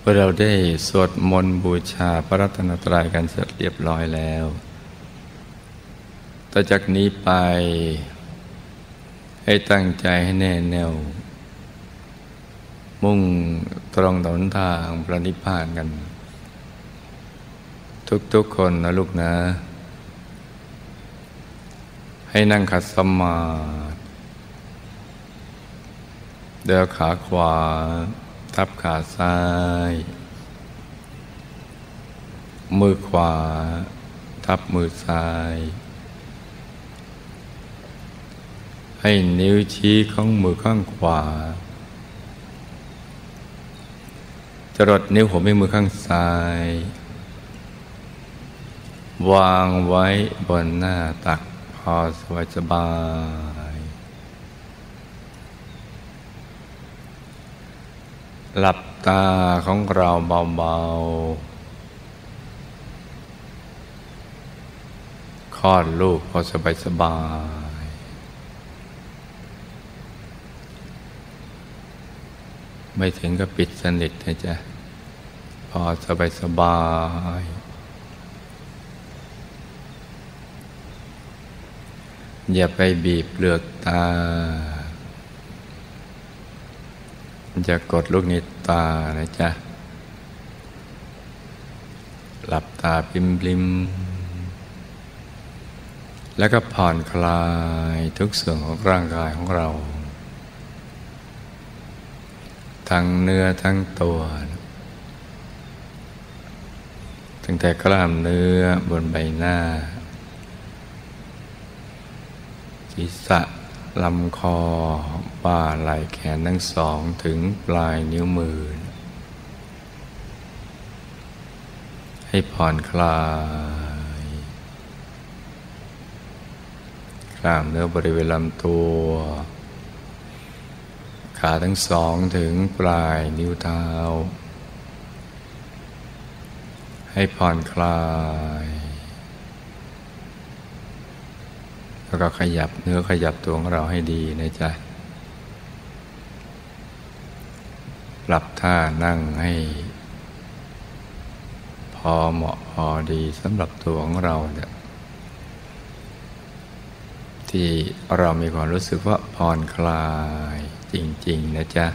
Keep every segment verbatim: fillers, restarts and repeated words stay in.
อเราได้สวดมนต์บูชาพระรัตนตรัยกันเสร็จเรียบร้อยแล้วต่อจากนี้ไปให้ตั้งใจให้แน่แน่วมุ่งตรงต่อหนทางพระนิพพานกันทุกๆคนนะลูกนะให้นั่งขัดสมาธิเดินขาขวาทับขาซ้ายมือขวาทับมือซ้ายให้นิ้วชี้ของมือข้างขวาจรดนิ้วหัวแม่มือข้างซ้ายวางไว้บนหน้าตักพอสบายสบายหลับตาของเราเบาๆคลอดลูกพอสบายสบายไม่ถึงกับปิดสนิทนะจ๊ะพอสบายสบายอย่าไปบีบเปลือกตาอย่ากดลูกในตานะจ๊ะหลับตาปริมๆแล้วก็ผ่อนคลายทุกส่วนของร่างกายของเราทั้งเนื้อทั้งตัวตั้งแต่กล้ามเนื้อบนใบหน้าศีรษะลำคอบ่าไหล่แขนทั้งสองถึงปลายนิ้วมือให้ผ่อนคลายกล้ามเนื้อบริเวณลำตัวขาทั้งสองถึงปลายนิ้วเท้าให้ผ่อนคลายแล้วก็ขยับเนื้อขยับตัวของเราให้ดีนะจ๊ะปรับท่านั่งให้พอเหมาะพอดีสำหรับตัวของเราเนี่ยที่เรามีความรู้สึกว่าผ่อนคลายจริงๆนะจ๊ะ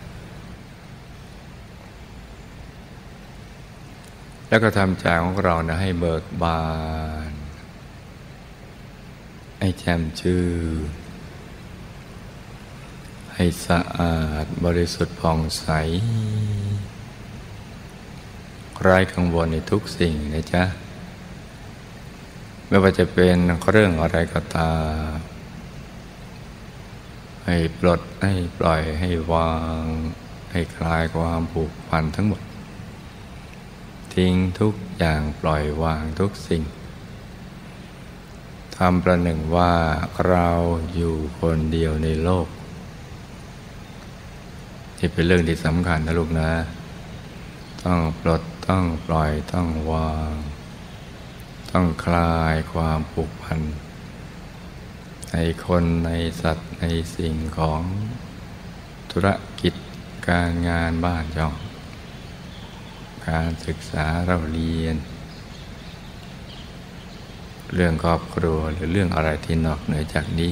แล้วก็ทำใจของเรานะให้เบิกบานให้แจ่มชื่นให้สะอาดบริสุทธิ์ผ่องใสไร้กังวลในทุกสิ่งนะจ๊ะไม่ว่าจะเป็นเรื่องอะไรก็ตามให้ปลดให้ปล่อยให้วางให้คลายความผูกพันทั้งหมดทิ้งทุกอย่างปล่อยวางทุกสิ่งทำประหนึ่งว่าเราอยู่คนเดียวในโลกที่เป็นเรื่องที่สำคัญนะลูกนะต้องปลดต้องปล่อยต้องวางต้องคลายความผูกพันในคนในสัตว์ในสิ่งของธุรกิจการงานบ้านช่องการศึกษาเราเรียนเรื่องครอบครัวหรือเรื่องอะไรที่นอกเหนือจากนี้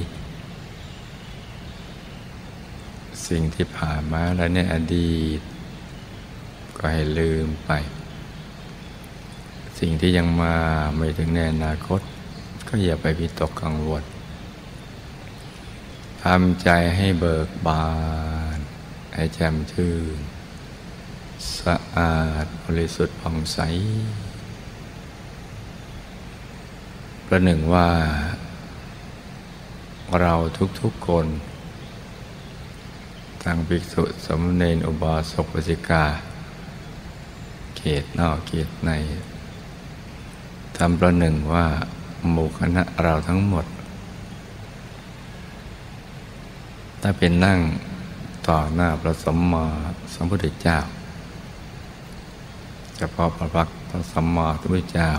สิ่งที่ผ่านมาแล้วในอดีตก็ให้ลืมไปสิ่งที่ยังมาไม่ถึงในอนาคตก็อย่าไปวิตกกังวลทำใจให้เบิกบานให้แจ่มชื่นสะอาดบริสุทธิ์ผ่องใสประหนึ่งว่าเราทุกๆคนทั้งภิกษุสามเณรอุบาสกอุบาสิกาเขตนอกเขตในทำประหนึ่งว่าหมู่คณะเราทั้งหมดถ้าเป็นนั่งต่อหน้าพระสัมมาสัมพุทธเจ้าเฉพาะพระพักตร์พระสัมมาสัมพุทธเจ้า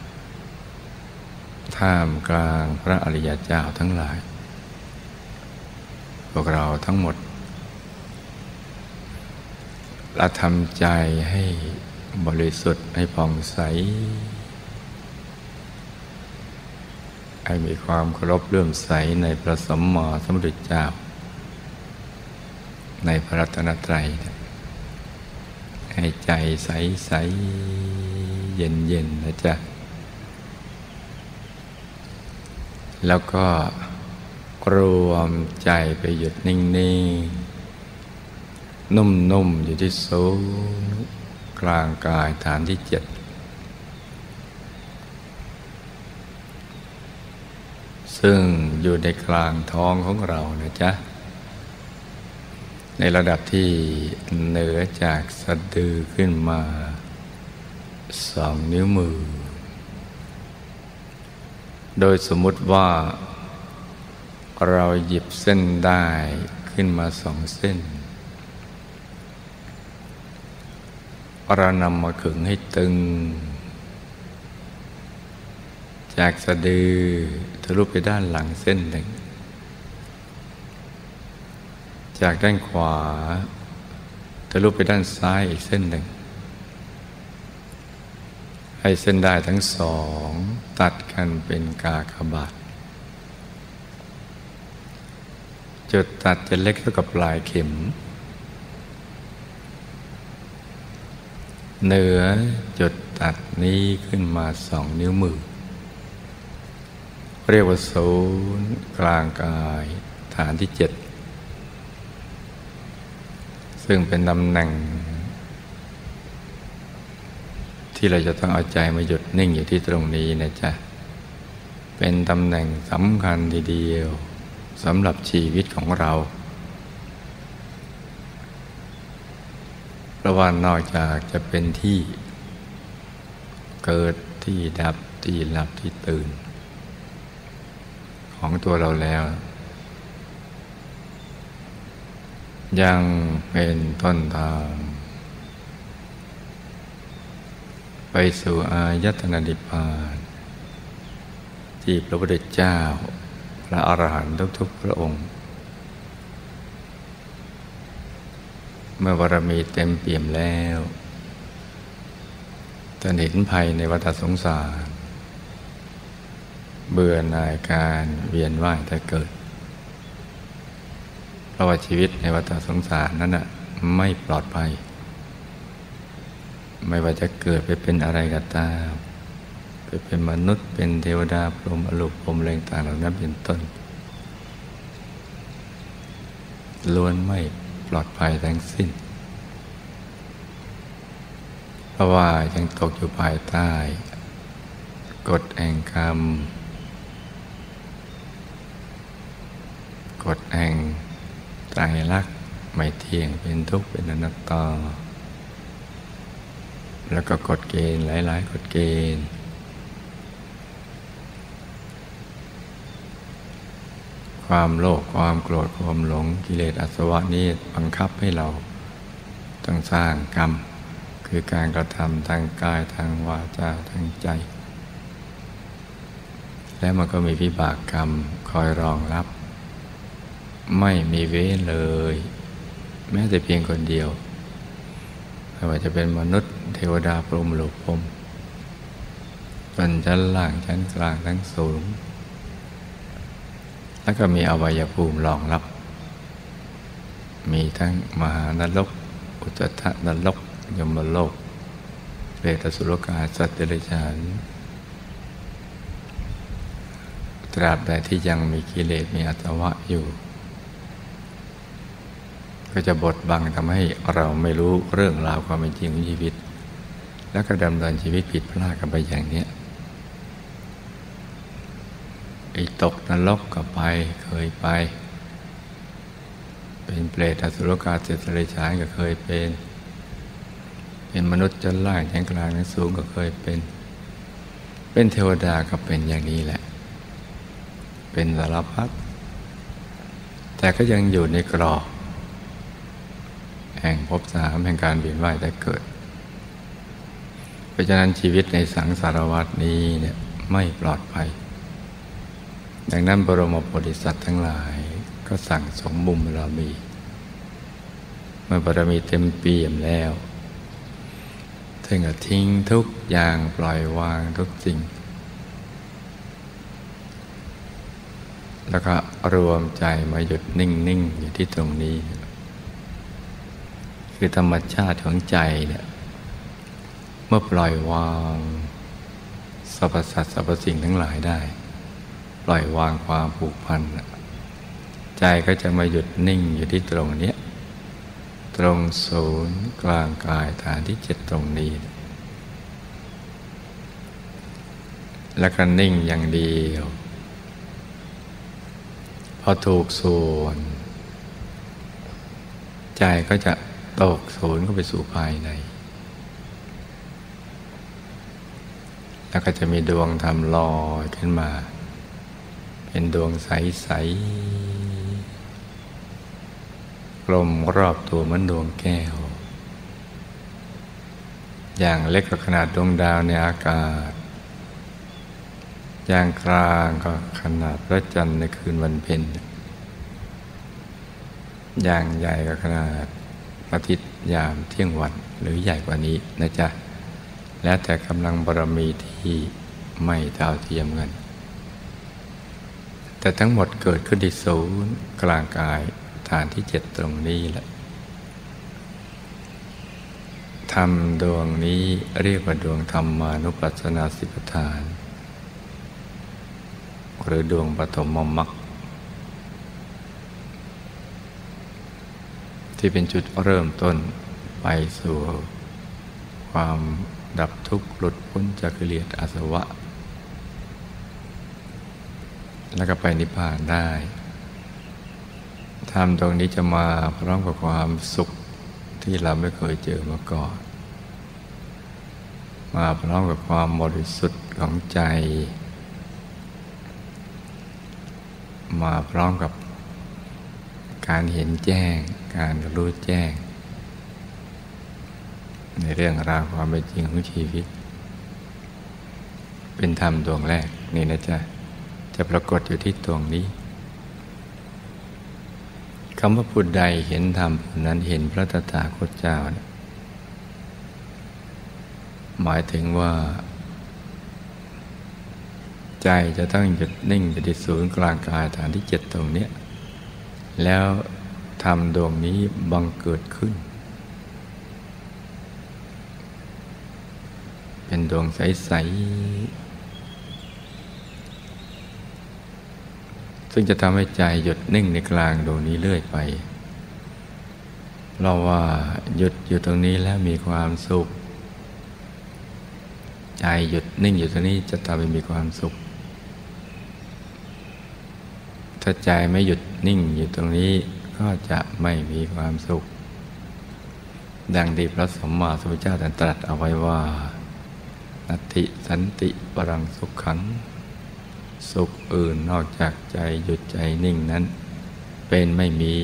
ท่ามกลางพระอริยเจ้าทั้งหลายพวกเราทั้งหมดและทำใจให้บริสุทธิ์ให้ผ่องใสให้มีความเคารพเลื่อมใสในพระสัมมาสัมพุทธเจ้าในพระรัตนตรัยให้ใจใสใสเย็นเย็นนะจ๊ะแล้วก็รวมใจไปหยุดนิ่งๆนุ่มๆอยู่ที่ศูนย์กลางกายฐานที่เจ็ดซึ่งอยู่ในกลางท้องของเรานะจ๊ะในระดับที่เหนือจากสะดือขึ้นมาสองนิ้วมือโดยสมมุติว่าเราหยิบเส้นได้ขึ้นมาสองเส้นเรานำมาขึงให้ตึงจากสะดือทะลุไปด้านหลังเส้นหนึ่งจากด้านขวาทะลุไปด้านซ้ายอีกเส้นหนึ่งให้เส้นได้ทั้งสองตัดกันเป็นกากบาทจุดตัดจะเล็กเท่ากับปลายเข็มเหนือจุดตัดนี้ขึ้นมาสองนิ้วมือเรียกว่าศูนย์กลางกายฐานที่เจ็ดซึ่งเป็นตำแหน่งที่เราจะต้องเอาใจมาหยุดนิ่งอยู่ที่ตรงนี้นะจ๊ะเป็นตำแหน่งสำคัญทีเดียวสำหรับชีวิตของเราเพราะว่านอกจากจะเป็นที่เกิดที่ดับที่หลับที่ตื่นของตัวเราแล้วยังเป็นต้นทางไปสู่อายตนะนิพพานที่พระพุทธเจ้าพระอรหันต์ทุกๆพระองค์เมื่อบารมีเต็มเปี่ยมแล้วจะเห็นภัยในวัฏสงสารเบื่อหน่ายการเวียนว่ายแต่เกิดเพราะว่าชีวิตในวัฏสงสารนั้นน่ะไม่ปลอดภัยไม่ว่าจะเกิดไปเป็นอะไรก็ตามไปเป็นมนุษย์เป็นเทวดาพรหมอรูปพรหมอะไรต่างๆเหล่านั้นเป็นต้นล้วนไม่ปลอดภัยทั้งสิ้นเพราะว่ายังตกอยู่ภายใต้กฎแห่งกรรมกฎแห่งไตรลักษณ์ไม่เที่ยงเป็นทุกข์เป็นอนัตตาแล้วก็กฎเกณฑ์หลายๆกฎเกณฑ์ความโลภความโกรธความหลงกิเลสอาสวะนี้บังคับให้เราต้องสร้างกรรมคือการกระทำทางกายทางวาจาทางใจและมันก็มีวิบากกรรมคอยรองรับไม่มีเว้นเลยแม้แต่เพียงคนเดียวไม่ว่าจะเป็นมนุษย์เทวดาพรหมหรือพรหมจนชั้นล่างชั้นกลางทั้งสูงแล้วก็มีอวัยภูมิรองรับมีทั้งมหานรกอุจจทนรกยมโลกเปรตอสุรกายสัตว์เดรัจฉานตราบใดที่ยังมีกิเลสมีอาสวะอยู่ก็จะบดบังทำให้เราไม่รู้เรื่องราวความเป็นจริงของชีวิตแล้วก็ดำเนินชีวิตผิดพลาดกันไปอย่างนี้ไอ้ตกนรกก็ไปเคยไปเป็นเปรตอสุรกายสัตว์เดรัจฉานก็เคยเป็นเป็นมนุษย์ชั้นล่างชั้นกลางชั้นสูงก็เคยเป็นเป็นเทวดาก็เป็นอย่างนี้แหละเป็นสารพัดแต่ก็ยังอยู่ในกรอบแห่งภพสามแห่งการเวียนว่ายแต่เกิดเพราะฉะนั้นชีวิตในสังสารวัฏนี้เนี่ยไม่ปลอดภัยดังนั้นบรมโพธิสัตว์ทั้งหลายก็สั่งสมบุญบารมีเมื่อบารมีเต็มเปี่ยมแล้วท่านก็ทิ้งทุกอย่างปล่อยวางทุกสิ่งแล้วก็รวมใจมาหยุดนิ่งๆอยู่ที่ตรงนี้คือธรรมชาติของใจเนี่ยเมื่อปล่อยวางสรรพสัตว์สรรพสิ่งทั้งหลายได้ปล่อยวางความผูกพันใจก็จะมาหยุดนิ่งอยู่ที่ตรงนี้ตรงศูนย์กลางกายฐานที่เจ็ดตรงนี้แล้วก็นิ่งอย่างเดียวพอถูกส่วนใจก็จะตกศูนย์เข้าไปสู่ภายในแล้วก็จะมีดวงธรรมลอยขึ้นมาเป็นดวงใสๆกลมรอบตัวเหมือนดวงแก้วอย่างเล็กก็ขนาดดวงดาวในอากาศอย่างกลางก็ขนาดพระจันทร์ในคืนวันเพ็ญอย่างใหญ่ก็ขนาดอาทิตย์ยามเที่ยงวันหรือใหญ่กว่านี้นะจ๊ะแล้วแต่กำลังบารมีที่ไม่เท่าเทียมกันแต่ทั้งหมดเกิดขึ้นที่ศูนย์กลางกายฐานที่เจ็ดตรงนี้แหละธรรมดวงนี้เรียกว่าดวงธรรมานุปัสสนาสิปฐานหรือดวงปฐมมรรคที่เป็นจุดเริ่มต้นไปสู่ความดับทุกข์หลุดพ้นจากกิเลสอาสวะแล้วก็ไปนิพพานได้ธรรมตรงนี้จะมาพร้อมกับความสุขที่เราไม่เคยเจอมาก่อนมาพร้อมกับความบริสุทธิ์ของใจมาพร้อมกับการเห็นแจ้งการรู้แจ้งในเรื่องราวความเป็นจริงของชีวิตเป็นธรรมดวงแรกนี่นะจ๊ะจะปรากฏอยู่ที่ตรงนี้คำว่าผู้ใดเห็นธรรมผู้นั้นเห็นพระตถาคตเจ้าเนี่ยหมายถึงว่าใจจะต้องหยุดนิ่งอยู่ที่ศูนย์กลางกายฐานที่เจ็ดตรงนี้แล้วธรรมดวงนี้บังเกิดขึ้นเป็นดวงใสๆซึ่งจะทำให้ใจหยุดนิ่งในกลางดวงนี้เรื่อยไปเพราะว่าหยุดอยู่ตรงนี้แล้วมีความสุขใจหยุดนิ่งอยู่ตรงนี้จะทำให้มีความสุขถ้าใจไม่หยุดนิ่งอยู่ตรงนี้ก็จะไม่มีความสุขดังที่พระสัมมาสัมพุทธเจ้าตรัสเอาไว้ว่านัตถิสันติปรังสุขขังสุขอื่นนอกจากใจหยุดใจนิ่งนั้นเป็นไม่มี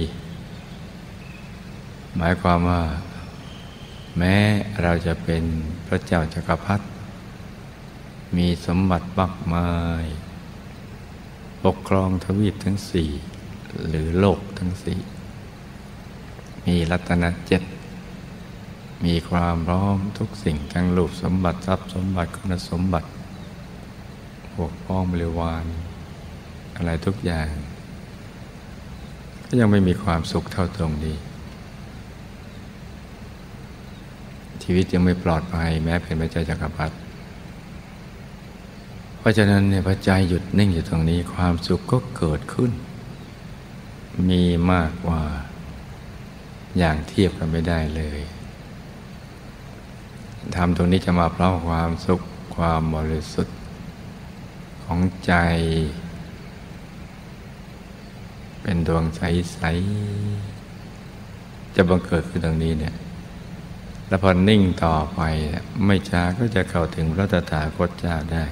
หมายความว่าแม้เราจะเป็นพระเจ้าจักรพรรดิมีสมบัติมากมายปกครองทวีปทั้งสี่หรือโลกทั้งสี่มีรัตนะเจ็ดมีความพร้อมทุกสิ่งทั้งรูปสมบัติทรัพย์สมบัติคุณสมบัติพวกพ้องบริวารอะไรทุกอย่างก็ยังไม่มีความสุขเท่าตรงนี้ชีวิตยังไม่ปลอดภัยแม้เป็นพระเจ้าจักรพรรดิเพราะฉะนั้นเนี่ยพระใจหยุดนิ่งอยู่ตรงนี้ความสุขก็เกิดขึ้นมีมากกว่าอย่างเทียบกันไม่ได้เลยธรรมตรงนี้จะมาพร้อมความสุขความบริสุทธิ์ของใจเป็นดวงใสๆจะบังเกิดขึ้นตรงนี้เนี่ยแล้วพอนิ่งต่อไปไม่ช้าก็จะเข้าถึงพระตถาคตเจ้าได้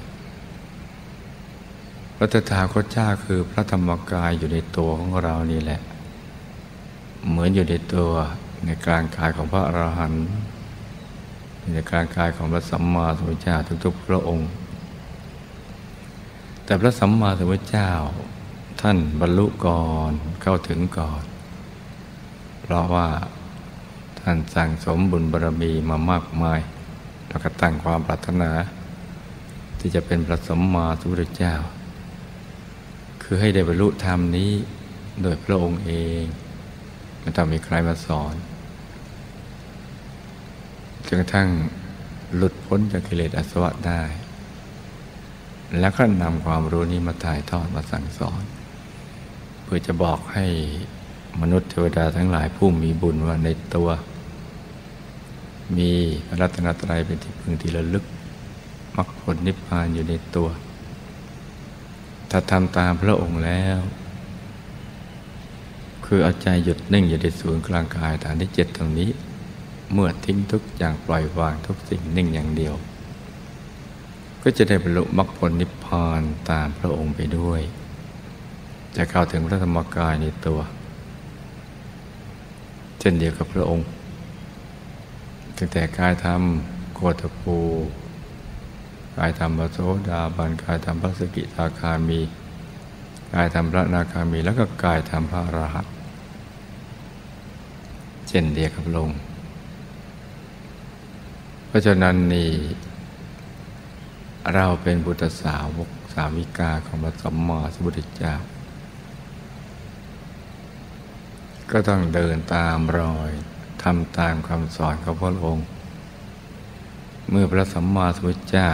พระตถาคตเจ้าคือพระธรรมกายอยู่ในตัวของเรานี่แหละเหมือนอยู่ในตัวในกลางกายของพระอรหันต์ในกลางกายของพระสัมมาสัมพุทธเจ้าทุกๆพระองค์แต่พระสัมมาสัมพุทธเจ้าท่านบรรลุก่อนเข้าถึงก่อนเพราะว่าท่านสั่งสมบุญบารมีมามากมายแล้วก็ตั้งความปรารถนาที่จะเป็นพระสัมมาสัมพุทธเจ้าคือให้ได้บรรลุธรรมนี้โดยพระองค์เองไม่ต้องมีใครมาสอนจนกระทั่งหลุดพ้นจากกิเลสอาสวะได้แล้วก็นำความรู้นี้มาถ่ายทอดมาสั่งสอนเพื่อจะบอกให้มนุษย์เทวดาทั้งหลายผู้มีบุญว่าในตัวมีพระรัตนตรัยเป็นที่พึ่งที่ระลึกมรรคผลนิพพานอยู่ในตัวถ้าทำตามพระองค์แล้วคือเอาใจหยุดนิ่งอยู่ในศูนย์กลางกายฐานที่เจ็ดตรงนี้เมื่อทิ้งทุกอย่างปล่อยวางทุกสิ่งนิ่งอย่างเดียวก็จะได้บรรลุมรรคผลนิพพานตามพระองค์ไปด้วยจะเข้าถึงพระธรรมกายในตัวเช่นเดียวกับพระองค์ตั้งแต่กายธรรมโคตภูกายธรรมพระโสดาบันกายธรรมพระสกิทาคามีกายธรรมพระอนาคามีแล้วก็กายธรรมพระอรหันต์เช่นเดียวกับพระองค์เพราะฉะนั้นนี่เราเป็นพุทธสาวกสาวิกาของพระสัมมาสัมพุทธเจ้าก็ต้องเดินตามรอยทำตามคำสอนของพระองค์เมื่อพระสัมมาสัมพุทธเจ้า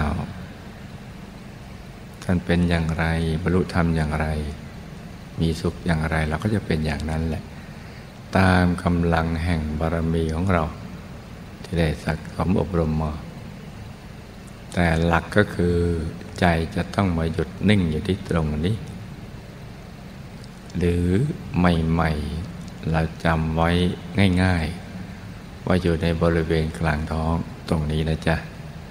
ท่านเป็นอย่างไรบรรลุธรรมอย่างไรมีสุขอย่างไรเราก็จะเป็นอย่างนั้นแหละตามกำลังแห่งบารมีของเราที่ได้สั่งสมอบรมมาแต่หลักก็คือใจจะต้องมาหยุดนิ่งอยู่ที่ตรงนี้หรือใหม่ๆเราจำไว้ง่ายๆว่าอยู่ในบริเวณกลางท้องตรงนี้นะจ๊ะ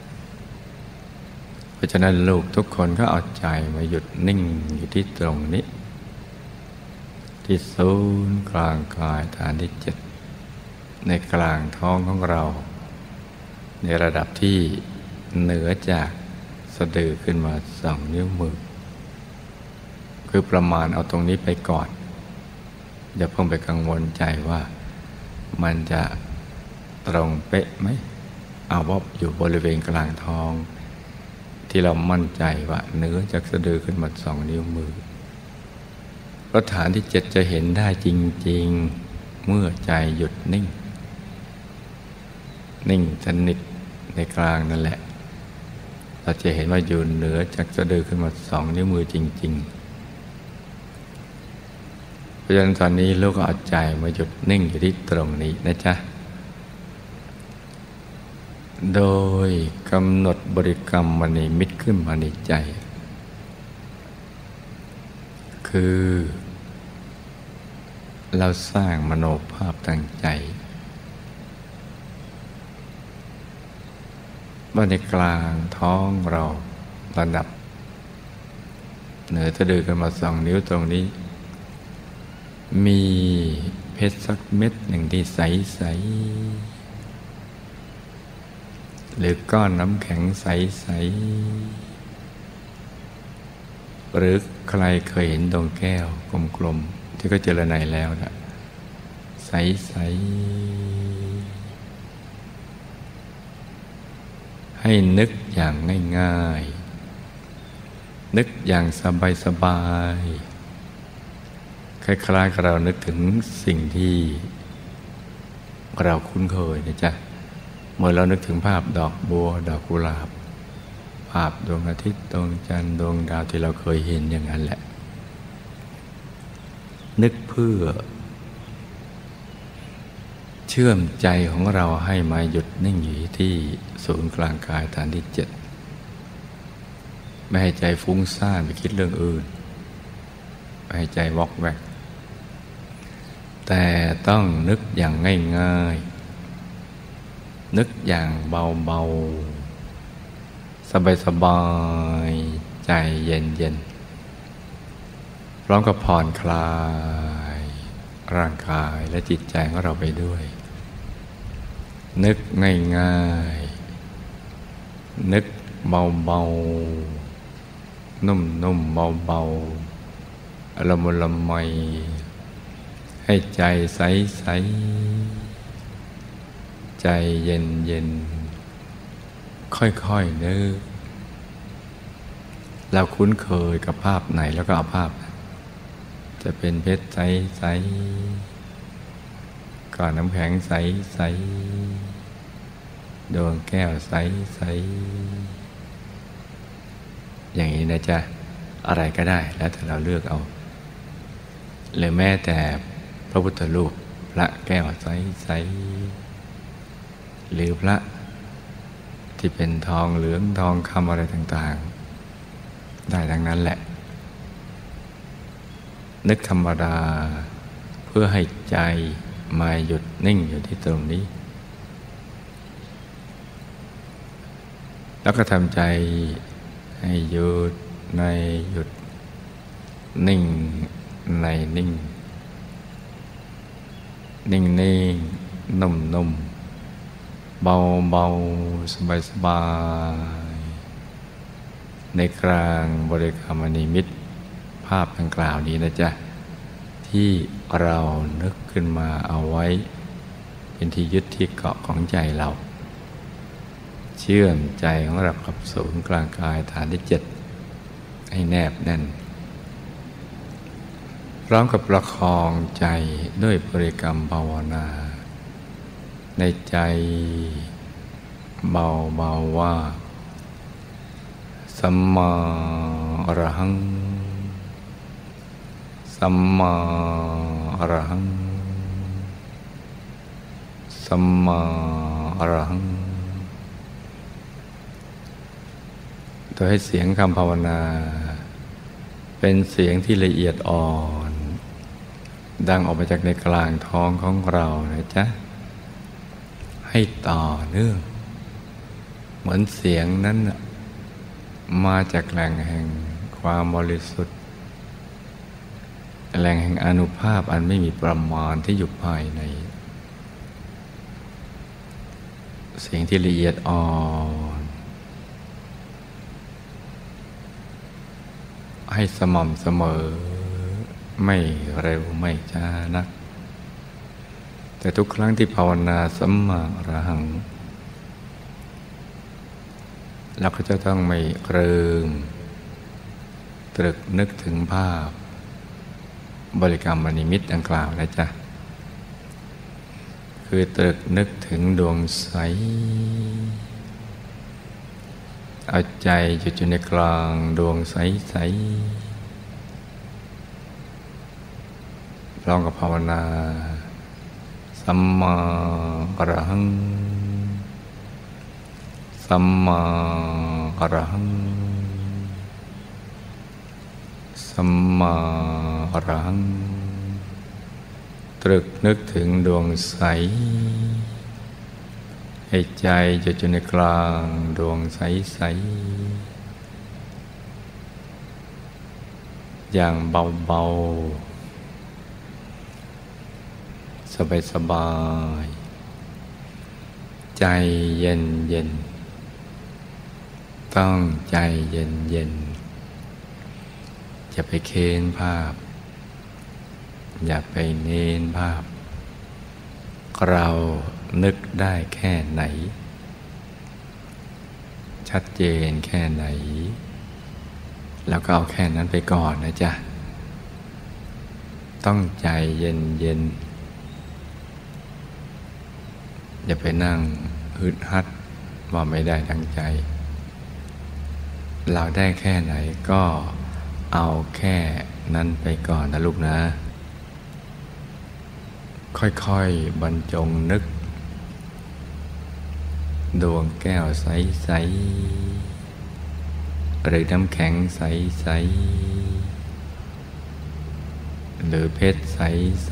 เพราะฉะนั้นลูกทุกคนก็เอาใจมาหยุดนิ่งอยู่ที่ตรงนี้ที่ศูนย์กลางกายฐานที่เจ็ดในกลางท้องของเราในระดับที่เหนือจากสะดือขึ้นมาสองนิ้วมือคือประมาณเอาตรงนี้ไปก่อนอย่าเพิ่งไปกังวลใจว่ามันจะตรงเป๊ะไหมเอาว่าอยู่บริเวณกลางท้องที่เรามั่นใจว่าเหนือจากสะดือขึ้นมาสองนิ้วมือเพราะฐานที่เจ็ดจะเห็นได้จริงๆเมื่อใจหยุดนิ่งนิ่งสนิทในกลางนั่นแหละเราจะเห็นว่าอยู่เหนือจากสะดือขึ้นมาสองนิ้วมือจริงๆเพราะฉะนั้นตอนนี้ลูกก็เอาใจมาหยุดนิ่งอยู่ที่ตรงนี้นะจ๊ะโดยกำหนดบริกรรมมณีมิตรขึ้นมาในใจคือเราสร้างมโนภาพตั้งใจว่าในกลางท้องเราระดับเหนือสะดือกันมาสองนิ้วตรงนี้มีเพชรสักเม็ดหนึ่งที่ใสๆหรือก้อนน้ำแข็งใสๆหรือใครเคยเห็นดวงแก้วกลมๆที่ก็เจรไนแล้วนะใสๆให้นึกอย่างง่ายๆนึกอย่างสบายๆคล้ายๆกับเรานึกถึงสิ่งที่เราคุ้นเคยนะจ๊ะเมื่อเรานึกถึงภาพดอกบัวดอกกุหลาบภาพดวงอาทิตย์ดวงจันทร์ดวงดาวที่เราเคยเห็นอย่างนั้นแหละนึกเพื่อเชื่อมใจของเราให้มาหยุดนิ่งอยู่ที่ศูนย์กลางกายฐานที่เจ็ดไม่ให้ใจฟุ้งซ่านไปคิดเรื่องอื่นไม่ให้ใจวอกแวกแต่ต้องนึกอย่างง่ายๆนึกอย่างเบาๆสบายๆใจเย็นๆพร้อมกับผ่อนคลายร่างกายและจิตใจของเราไปด้วยนึกง่ายๆนึกเบาๆนุ่มๆเบาๆละมุนละไมให้ใจใสๆใจเย็นเย็นค่อยๆนึกเราคุ้นเคยกับภาพไหนแล้วก็เอาภาพจะเป็นเพชรใสๆก้อนน้ำแข็งใสๆดวงแก้วใสๆอย่างนี้นะจ๊ะอะไรก็ได้แล้วแต่เราเลือกเอาหรือแม้แต่พระพุทธรูปพระแก้วใสๆหรือพระที่เป็นทองเหลืองทองคำอะไรต่างๆได้ทั้งนั้นแหละนึกธรรมดาเพื่อให้ใจมาหยุดนิ่งอยู่ที่ตรงนี้แล้วก็ทำใจให้หยุดในหยุดนิ่งในนิ่งนิ่งนิ่งนุ่มนุ่มเบาเบาสบายสบายในกลางบริกรรมนิมิตภาพดังกล่าวนี้นะจ๊ะที่เรานึกขึ้นมาเอาไว้เป็นที่ยึดที่เกาะของใจเราเชื่อมใจของเรากับศูนย์กลางกายฐานที่เจ็ดให้แนบแน่นพร้อมกับประคองใจด้วยบริกรรมภาวนาในใจเบาๆว่าสัมมาอรหังสัมมาอรหังสัมมาอรหังโดยให้เสียงคำภาวนาเป็นเสียงที่ละเอียดอ่อนดังออกมาจากในกลางท้องของเรานะจ๊ะให้ต่อเนื่องเหมือนเสียงนั้นมาจากแหล่งแห่งความบริสุทธิ์แหล่งแห่งอานุภาพอันไม่มีประมาณที่อยู่ภายในเสียงที่ละเอียดอ่อนให้สม่ำเสมอไม่เร็วไม่ช้านักแต่ทุกครั้งที่ภาวนาสัมมาอรหังเราก็จะต้องไม่เริมตรึกนึกถึงภาพบริกรรมนิมิตดังกล่าวนะจ๊ะคือตรึกนึกถึงดวงใสเอาใจหยุดอยู่ในกลางดวงใสๆลองกับภาวนาสัมมาอรหังสัมมาอรหังสัมมาอรหังตรึกนึกถึงดวงใสให้ใจหยุดอยู่ในกลางดวงใสๆอย่างเบาๆสบายๆใจเย็นเย็นต้องใจเย็นเย็นอย่าไปเค้นภาพอย่าไปเน้นภาพเรานึกได้แค่ไหนชัดเจนแค่ไหนแล้วก็เอาแค่นั้นไปก่อนนะจ๊ะต้องใจเย็นเย็นอย่าไปนั่งฮึดฮัดว่าไม่ได้ดังใจเราได้แค่ไหนก็เอาแค่นั้นไปก่อนนะลูกนะค่อยๆบรรจงนึกดวงแก้วใสๆหรือน้ำแข็งใสๆหรือเพชรใส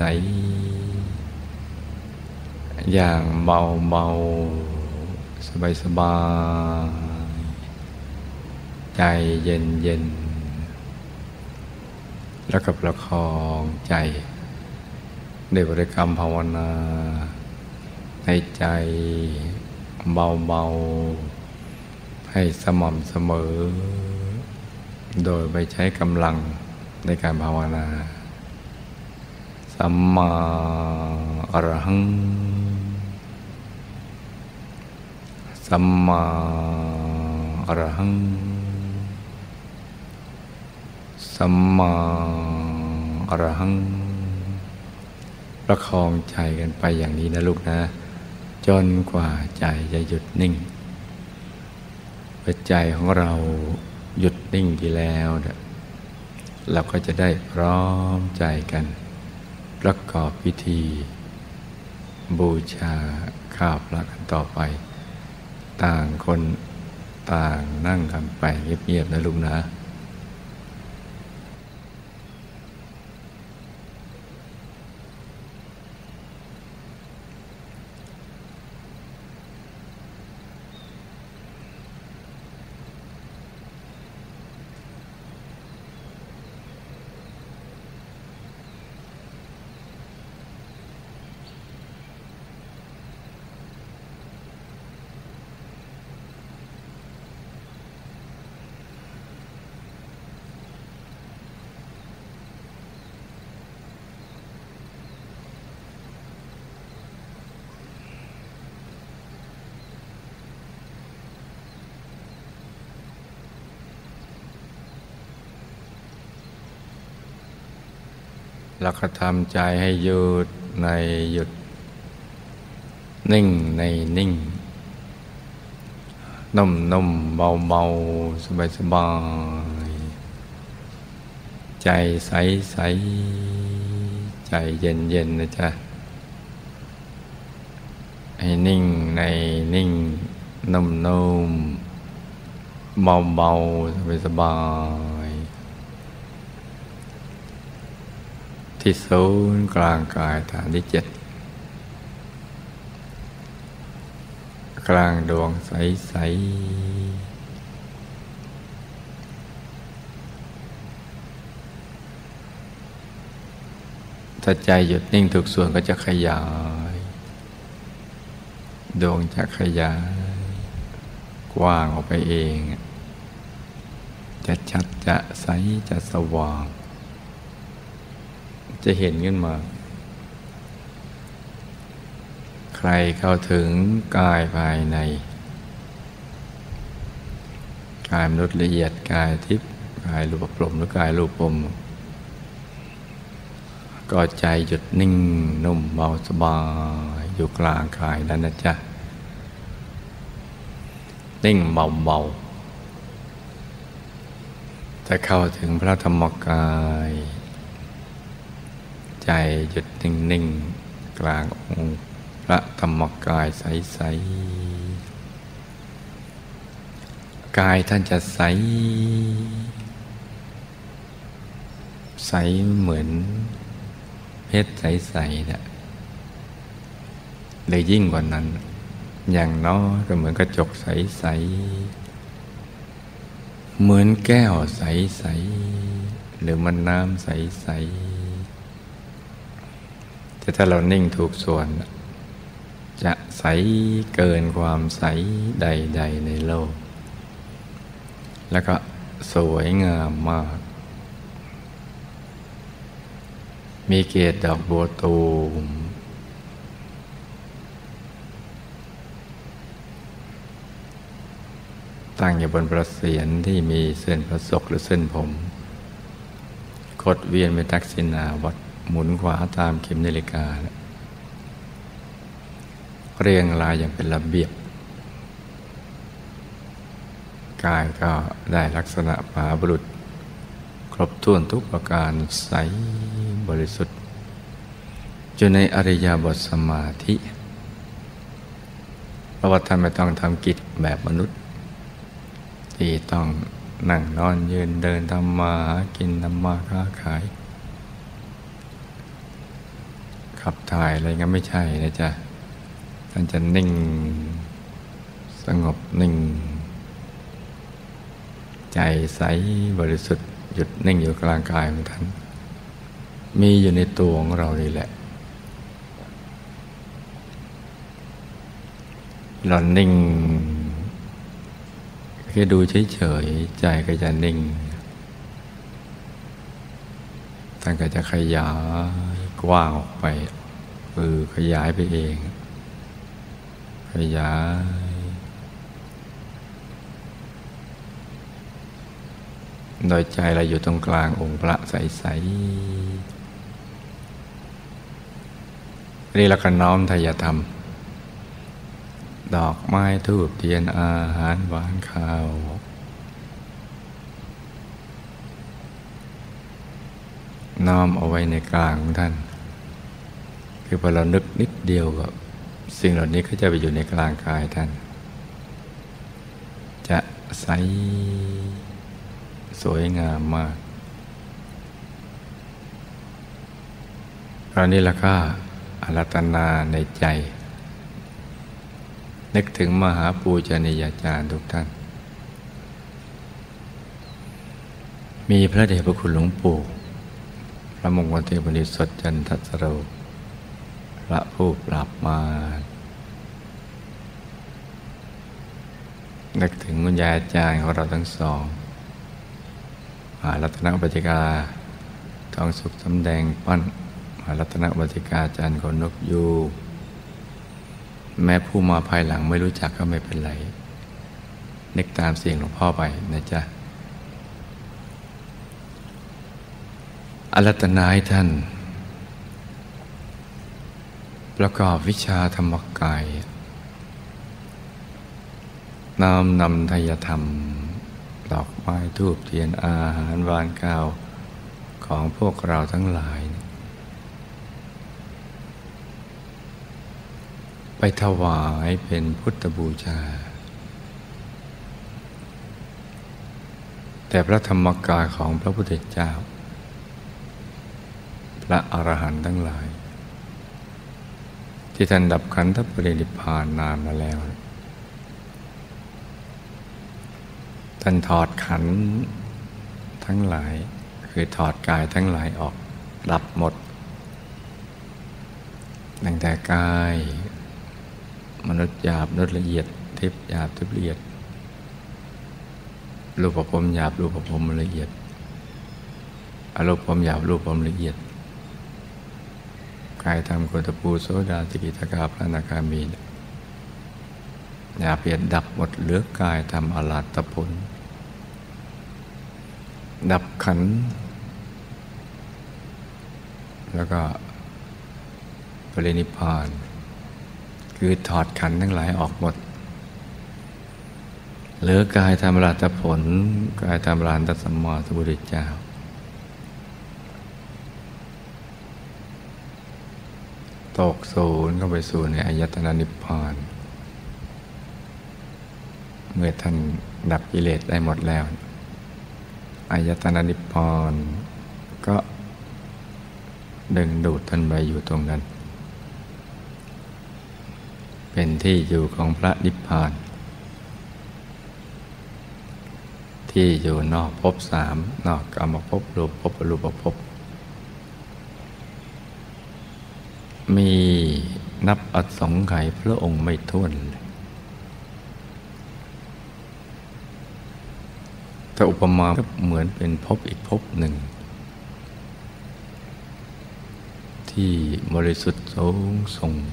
ๆอย่างเบาๆสบายๆใจเย็นๆแล้วก็ประคองใจด้วยบริกรรมภาวนาในใจเบาๆให้สม่ำเสมอโดยไม่ใช้กำลังในการภาวนาสัมมาอรหังสัมมาอรหังสัมมาอรหังประคองใจกันไปอย่างนี้นะลูกนะจนกว่าใจจะหยุดนิ่งพอใจของเราหยุดนิ่งดีแล้วเนี่ยเราก็จะได้พร้อมใจกันประกอบพิธีบูชาข้าพระกันต่อไปต่างคนต่างนั่งกันไปเงียบๆนะลูกนะแล้วก็ทำใจให้หยุดในหยุดนิ่งในนิ่งนุ่มนุ่มเบาเบาสบายสบายใจใสใสใจเย็นเย็นนะจ๊ะให้นิ่งในนิ่งนุ่มนุ่มเบาเบาสบายสบายที่ศูนย์กลางกายฐานที่เจ็ดกลางดวงใสๆถ้าใจหยุดนิ่งทุกส่วนก็จะขยายดวงจะขยายกว้างออกไปเองจะชัดจะใสจะสว่างจะเห็นขึ้นมาใครเข้าถึงกายภายในกายมนุษย์ละเอียดกายทิพย์กายรูปพรหมหรือกายรูปพรหมก็ใจหยุดนิ่งนุ่มเบาสบายอยู่กลางกายนั่นนะจ๊ะนิ่งเบาๆถ้าเข้าถึงพระธรรมกายใจหยุดนิ่งๆกลางองค์พระธรรมกายใสๆกายท่านจะใสใสเหมือนเพชรใสๆเนี่ยเลยยิ่งกว่านั้นอย่างน้อยก็เหมือนกระจกใสๆเหมือนแก้วใสๆหรือมันน้ำใสๆแต่ถ้าเรานิ่งถูกส่วนจะใสเกินความใสใดๆในโลกแล้วก็สวยงามมากมีเกศดอกบัวตูมตั้งอยู่บนประเสียรที่มีเส้นพระศกหรือเส้นผมกดเวียนเป็นทักษิณาวัตรหมุนขวาตามเข็มนาฬิกาเรียงรายอย่างเป็นระเบียบกายก็ได้ลักษณะมหาบุรุษครบถ้วนทุกประการใสบริสุทธิ์อยู่ในอริยบทสมาธิเพราะว่าท่านไม่ต้องทำกิจแบบมนุษย์ที่ต้องนั่งนอนยืนเดินทำมาหากินทำมาค้าขายขับถ่ายอะไรงั้นไม่ใช่นะจ๊ะท่านจะนิ่งสงบนิ่งใจใสบริสุทธิ์หยุดนิ่งอยู่กลางกายของท่านมีอยู่ในตัวของเรานี่แหละเรานิ่งแค่ดูเฉยๆใจก็จะนิ่งท่านก็จะขยายกว้างออกไปคือขยายไปเองขยายโดยใจเราอยู่ตรงกลางองค์พระใสๆนี่เราก็น้อมทายธรรมดอกไม้ธูปเทียนอาหารหวานข้าวน้อมเอาไว้ในกลางของท่านคือพอเรานึกนิดเดียวก็สิ่งเหล่านี้ก็จะไปอยู่ในกลางกายท่านจะใสสวยงามมากคราวนี้เราก็อารัตนาในใจนึกถึงมหาปูชนียาจารย์ทุกท่านมีพระเดชพระคุณหลวงปู่พระมงคลเทพนิสสจันทัสโรพระผู้ปราบมารนึกถึงคุณยายอาจารย์ของเราทั้งสองมหารัตนบัณฑิกาทองสุขสำแดงปั้นมหารัตนบัณฑิกาอาจารย์ขนนกยูงแม้ผู้มาภายหลังไม่รู้จักก็ไม่เป็นไรนึกตามเสียงหลวงพ่อไปนะจ๊ะอารัตนาให้ท่านประกอบวิชาธรรมกายนำนำไทยธรรมดอกไม้ธูปเทียนอาหารหวานข้าวของพวกเราทั้งหลายไปถวายเป็นพุทธบูชาแต่พระธรรมกายของพระพุทธเจ้าพระอรหันต์ทั้งหลายที่ท่านดับขันธปรินิพพานนานมาแล้วท่านถอดขันธ์ทั้งหลายคือถอดกายทั้งหลายออกดับหมดตั้งแต่กายมนุษย์หยาบมนุษย์ละเอียดทิพย์หยาบทิพย์ละเอียดรูปภพหยาบรูปภพละเอียดอรูปภพหยาบรูปภพละเอียดกายธรรมโคตปูโสดาสกิทาคาพระอนาคามีหยาบละเอียดดับหมดเหลือกายธรรมอรหัตผลดับขันธ์แล้วก็ปรินิพพานคือถอดขันธ์ทั้งหลายออกหมดเหลือกายธรรมอรหัตผลกายธรรมอรหันตสัมมาสัมพุทธเจ้าตกศูนย์เข้าไปสู่ในอายตนะนิพพานเมื่อท่านดับกิเลสได้หมดแล้วอายตนะนิพพานก็ดึงดูดท่านไปอยู่ตรงนั้นเป็นที่อยู่ของพระนิพพานที่อยู่นอกภพสามนอกกามภพรูปภพอรูปภพมีนับอสงไขยพระองค์ไม่ถ้วนเลยแต่อุปมาก็เหมือนเป็นภพอีกภพหนึ่งที่บริสุทธิ์สูงส่ง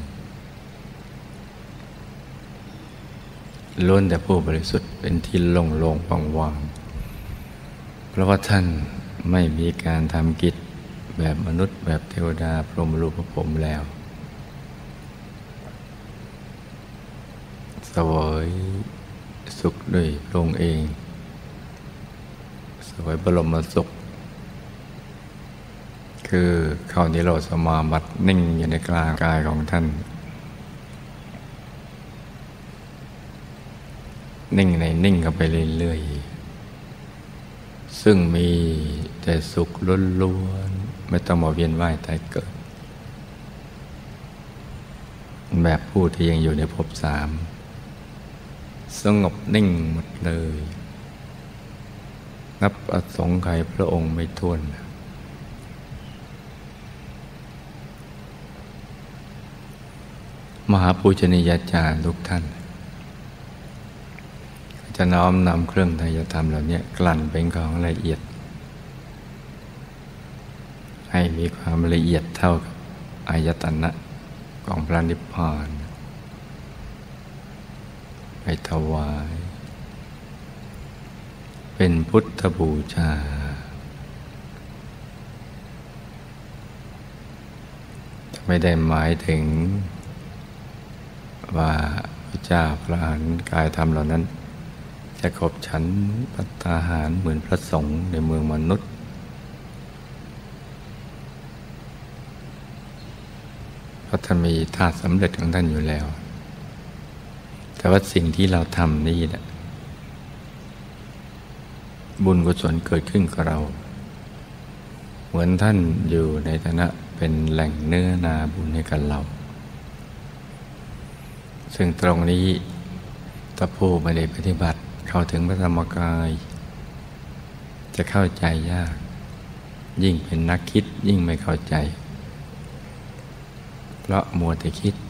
ล้วนแต่ผู้บริสุทธิ์เป็นที่โล่งโล่งว่างๆเพราะว่าท่านไม่มีการทำกิจแบบมนุษย์แบบเทวดาพรหมรูปภพแล้วเสวยสุขด้วยพระองค์เองเสวยบรมสุขคือเข้านิโรธสมาบัตินิ่งอยู่ในกลางกายของท่านนิ่งในนิ่งเข้าไปเรื่อยๆซึ่งมีแต่สุขล้วนๆไม่ต้องมาเวียนว่ายตายเกิดแบบผู้ที่ยังอยู่ในภพสามสงบนิ่งหมดเลยนับอสงไขยพระองค์ไม่ถ้วนมหาปูชนียาจารย์ทุกท่านจะน้อมนำเครื่องไตรธรรมเหล่านี้กลั่นเป็นของละเอียดให้มีความละเอียดเท่ากับอายตนะของพระนิพพานไปถวายไปเป็นพุทธบูชาไม่ได้หมายถึงว่าพระเจ้าพระอรหันต์กายธรรมเหล่านั้นจะขบฉันภัตตาหารเหมือนพระสงฆ์ในเมืองมนุษย์เพราะท่านมีธาตุสำเร็จของท่านอยู่แล้วแต่ว่าสิ่งที่เราทำนี่แหละบุญกุศลเกิดขึ้นกับเราเหมือนท่านอยู่ในฐานะเป็นแหล่งเนื้อนาบุญให้กับเราซึ่งตรงนี้ถ้าผู้ไม่ได้ปฏิบัติเข้าถึงพระธรรมกายจะเข้าใจยากยิ่งเป็นนักคิดยิ่งไม่เข้าใจเพราะมัวแต่คิด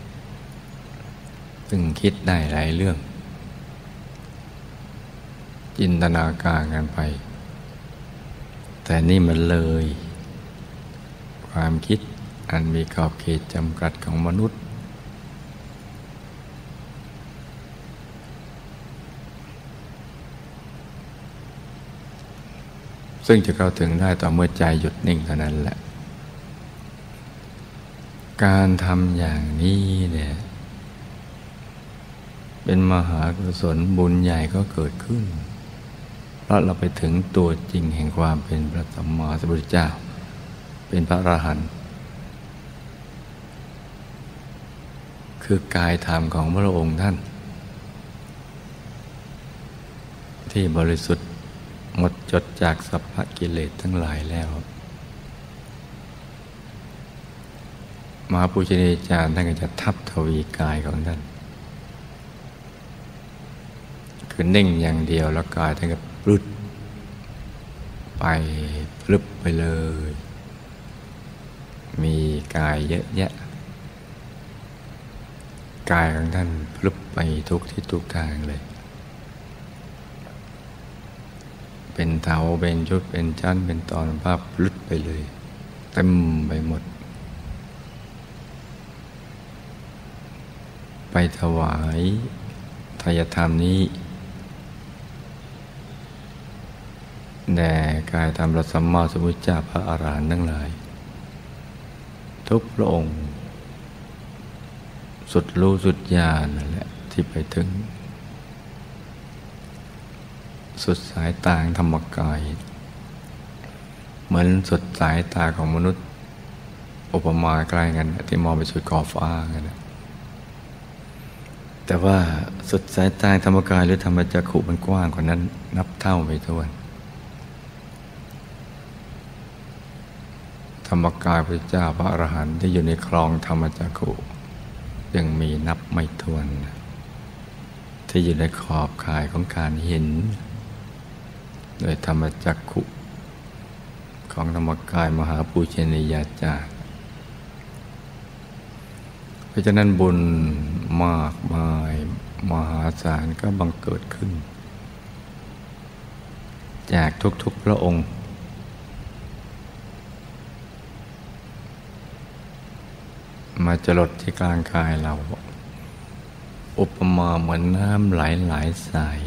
ซึ่งคิดได้หลายเรื่องจินตนาการกันไปแต่นี่มันเลยความคิดอันมีขอบเขตจำกัดของมนุษย์ซึ่งจะเข้าถึงได้ต่อเมื่อใจหยุดนิ่งเท่านั้นแหละการทำอย่างนี้เนี่ยเป็นมหากุศลบุญใหญ่ก็เกิดขึ้นเพราะเราไปถึงตัวจริงแห่งความเป็นพระสัมมาสัมพุทธเจ้าเป็นพระอรหันต์คือกายธรรมของพระองค์ท่านที่บริสุทธิ์หมดจดจากสัพพกิเลสทั้งหลายแล้วมหาปุชณียาจารย์ท่านก็จะทับทวีกายของท่านคือนิ่งอย่างเดียวแล้วกายท่านก็ปลุดไปพลึบไปเลยมีกายเยอะแยะกายของท่านพลึบไปทุกที่ทุกทางเลยเป็นเถาเป็นชุดเป็นชั้นเป็นตอนภาพพลึบไปเลยเต็มไปหมดไปถวายทายธรรมนี้แด่กายธรรมพระสัมมาสัมพุทธเจ้าพระอรหันต์ทั้งหลายทุกพระองค์สุดรู้สุดญาณนั่นแหละที่ไปถึงสุดสายตาธรรมกายเหมือนสุดสายตาของมนุษย์อุปมาใกล้กันที่มองไปสุดขอบฟ้ากันนะแต่ว่าสุดสายตาธรรมกายหรือธรรมจักขุมันกว้างกว่านั้นนับเท่าไม่ถ้วนธรรมกายพระเจ้าพระอรหันต์ที่อยู่ในคลองธรรมจักขุยังมีนับไม่ถ้วนที่อยู่ในขอบข่ายของการเห็นโดยธรรมจักขุของธรรมกายมหาปูชนียาจารย์เพราะฉะนั้นบุญมากมายมหาศาลก็บังเกิดขึ้นจากทุกๆพระองค์มาจรดที่กลางกายเราอุปมาเหมือนน้ำไหลหลายสาย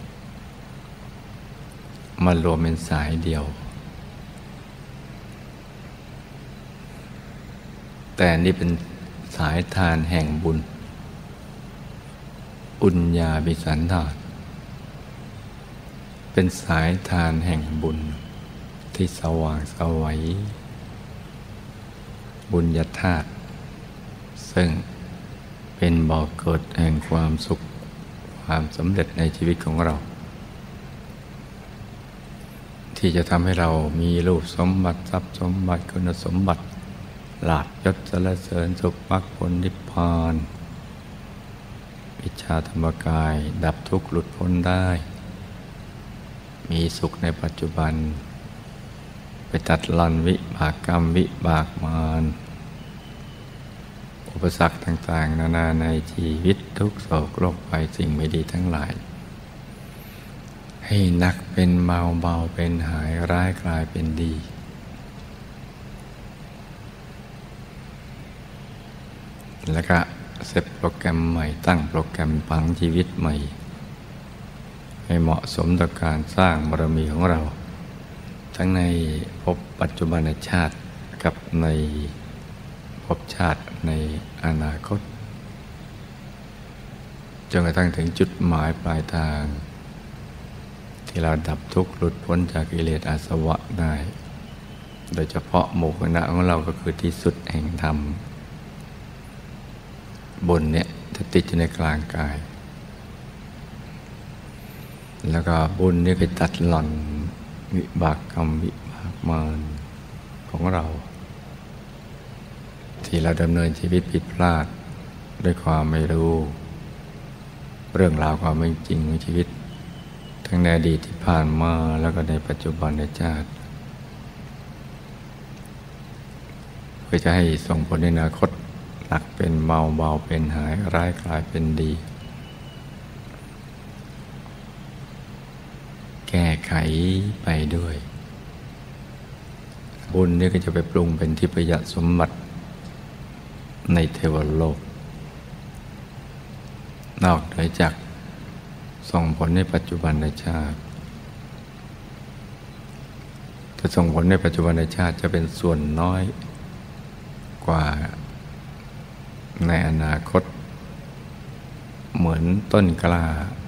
มารวมเป็นสายเดียวแต่นี่เป็นสายทานแห่งบุญอุญญาภิสันธานเป็นสายทานแห่งบุญที่สว่างไสวบุญญาธาตุซึ่งเป็นบ่อเกิดแห่งความสุขความสำเร็จในชีวิตของเราที่จะทำให้เรามีรูปสมบัติทรัพย์สมบัติคุณสมบัติลาภยศสรรเสริญสุขมรรคผลนิพพานวิชาธรรมกายดับทุกข์หลุดพ้นได้มีสุขในปัจจุบันไปตัดรอนวิบากกรรมวิบากมารอุปสรรคต่างๆนานาในชีวิตทุกโศกโรคภัยสิ่งไม่ดีทั้งหลายให้หนักเป็นเบาเบาเป็นหายร้ายกลายเป็นดีแล้วก็เซตโปรแกรมใหม่ตั้งโปรแกรมผังชีวิตใหม่ให้เหมาะสมต่อการสร้างบารมีของเราทั้งในภพปัจจุบันชาติกับในภพชาติในอนาคตจนกระทั่งถึงจุดหมายปลายทางที่เราดับทุกข์หลุดพ้นจากกิเลสอาสวะได้โดยเฉพาะหมู่คณะของเราก็คือที่สุดแห่งธรรมบุญเนี่ยจะติดอยู่ในกลางกายแล้วก็บุญนี่ก็ตัดหล่อนวิบากกรรมวิบากมารของเราที่เราดำเนินชีวิตผิดพลาดด้วยความไม่รู้เรื่องราวความเป็นจริงของชีวิตทั้งในอดีตที่ผ่านมาแล้วก็ในปัจจุบันในชาติเพื่อจะให้ส่งผลในอนาคตหนักเป็นเบาเบาเป็นหายร้ายกลายเป็นดีแก้ไขไปด้วยบุญนี่ก็จะไปปรุงเป็นทิพยสมบัติในเทวโลกนอกเหนือจากส่งผลในปัจจุบันในชาติถ้าส่งผลในปัจจุบันในชาติจะเป็นส่วนน้อยกว่าในอนาคตเหมือนต้นกล้า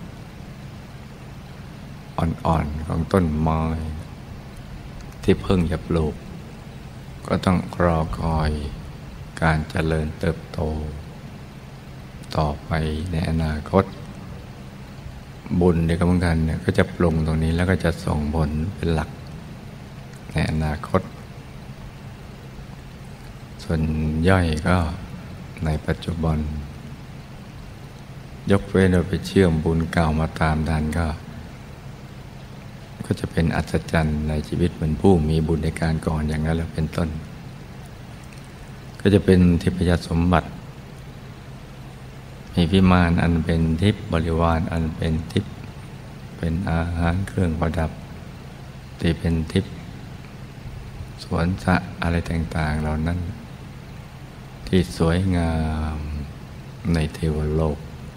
อ่อนๆของต้นไม้ที่เพิ่งจะปลูกก็ต้องรอคอยการเจริญเติบโตต่อไปในอนาคตบุญในกรรมการเนี่ยก็จะปรุงตรงนี้แล้วก็จะส่งผลเป็นหลักในอนาคตส่วนย่อยก็ในปัจจุบันยกเว้นเราไปเชื่อมบุญเก่ามาตามดันก็ก็จะเป็นอัศจรรย์ในชีวิตเหมือนผู้มีบุญในการก่อนอย่างนั้นแล้วเป็นต้นก็จะเป็นทิพยสมบัติมีวิมานอันเป็นทิพย์บริวารอันเป็นทิพย์เป็นอาหารเครื่องประดับที่เป็นทิพย์สวนสระอะไรต่างๆเหล่านั้นที่สวยงามในเทวโลก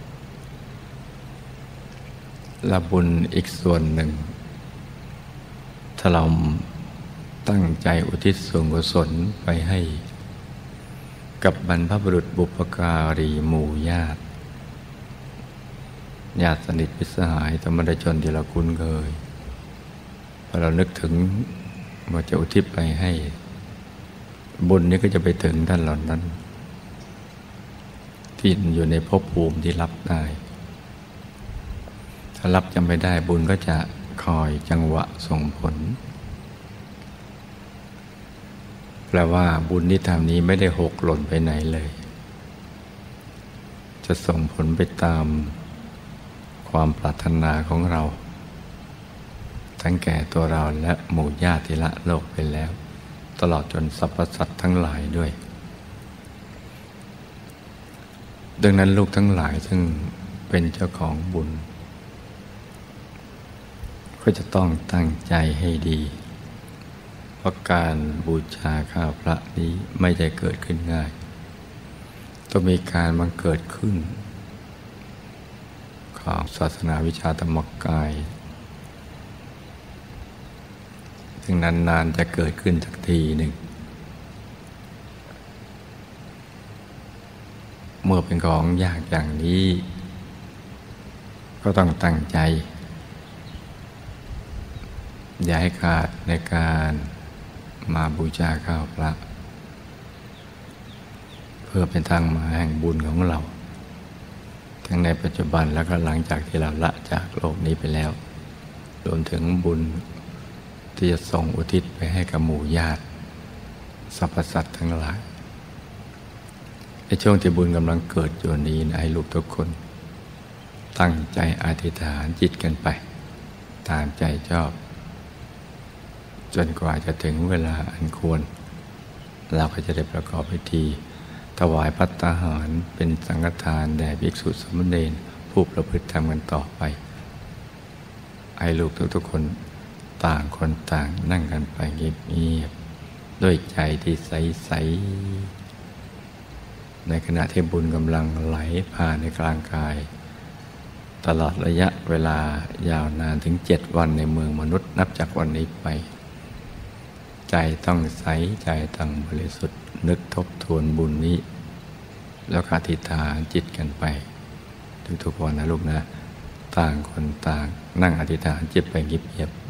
และบุญอีกส่วนหนึ่งถ้าเราตั้งใจอุทิศส่วนกุศลไปให้กับบรรพบุรุษบุพการีหมู่ญาติญาติสนิทมิตรสหายธรรมดาชนที่เราคุ้นเคยพอเรานึกถึงว่าจะอุทิศไปให้บุญนี้ก็จะไปถึงท่านเหล่านั้นที่อยู่ในภพภูมิที่รับได้ถ้ารับจำไม่ได้บุญก็จะคอยจังหวะส่งผลแปลว่าบุญที่ทำนี้ไม่ได้หกหล่นไปไหนเลยจะส่งผลไปตามความปรารถนาของเราทั้งแก่ตัวเราและหมู่ญาติที่ละโลกไปแล้วตลอดจนสรรพสัตว์ทั้งหลายด้วยดังนั้นลูกทั้งหลายซึ่งเป็นเจ้าของบุญก็จะต้องตั้งใจให้ดีเพราะการบูชาข้าพระนี้ไม่ได้เกิดขึ้นง่ายต้องมีการบังเกิดขึ้นของศาสนาวิชาธรรมกายซึ่งนานๆจะเกิดขึ้นสักทีหนึ่งเมื่อเป็นของยากอย่างนี้ก็ต้องตั้งใจอย่าให้ขาดในการมาบูชาข้าวพระเพื่อเป็นทางมาแห่งบุญของเราทั้งในปัจจุบันแล้วก็หลังจากที่เราละจากโลกนี้ไปแล้วรวมถึงบุญที่จะส่งอุทิศไปให้กับหมู่ญาติสรรพสัตว์ทั้งหลายในช่วงที่บุญกำลังเกิดอยู่นี้นะให้ลูกทุกคนตั้งใจอธิษฐานจิตกันไปตามใจชอบจนกว่าจะถึงเวลาอันควรเราก็จะได้ประกอบพิธีถวายภัตตาหารเป็นสังฆทานแด่ภิกษุสามเณรผู้ประพฤติธรรมกันต่อไปให้ลูกทุกๆคนต่างคนต่างนั่งกันไปเงียบๆด้วยใจที่ใสๆในขณะที่บุญกำลังไหลผ่านในกลางกายตลอดระยะเวลายาวนานถึงเจ็ดวันในเมืองมนุษย์นับจากวันนี้ไปใจต้องใสใจต้องบริสุทธิ์นึกทบทวนบุญนี้แล้วอธิษฐานจิตกันไปทุกๆวันนะลูกนะต่างคนต่างนั่งอธิษฐานจิตไปเงียบๆ